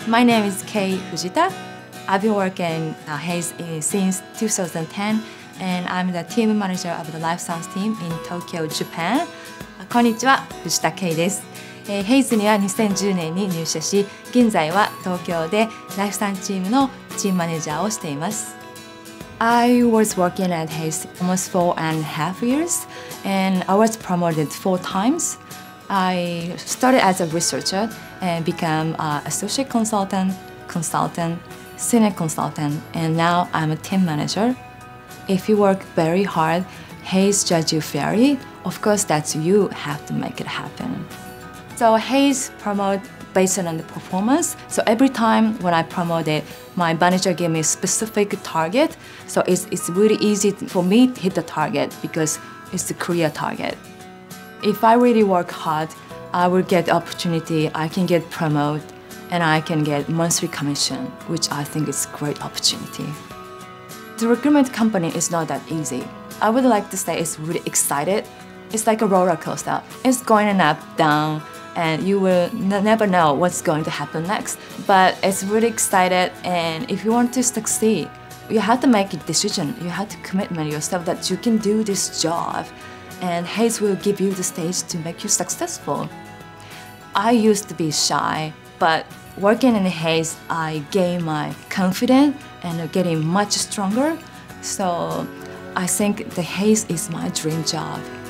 My name is Kei Fujita. I've been working at Hayes since 2010, and I'm the team manager of the life science team in Tokyo, Japan. こんにちは、藤田圭です。ヘイズには2010年に入社し、現在は東京でライフサイエンスチームのチームマネージャーをしています。I was working at Hayes almost 4.5 years, and I was promoted 4 times. I started as a researcher and became an associate consultant, senior consultant, and now I'm a team manager. If you work very hard, Hayes judge you fairly. Of course, that's you have to make it happen. So Hayes promote based on the performance. So every time when I promoted, my manager gave me a specific target. So it's really easy for me to hit the target because it's the career target. If I really work hard, I will get the opportunity, I can get promoted, and I can get monthly commission, which I think is a great opportunity. The recruitment company is not that easy. I would like to say it's really excited. It's like a roller coaster. It's going up, down, and you will never know what's going to happen next. But it's really excited, and if you want to succeed, you have to make a decision. You have to commitment yourself that you can do this job, and Hayes will give you the stage to make you successful. I used to be shy, but working in Hayes, I gained my confidence and getting much stronger. So I think the Hayes is my dream job.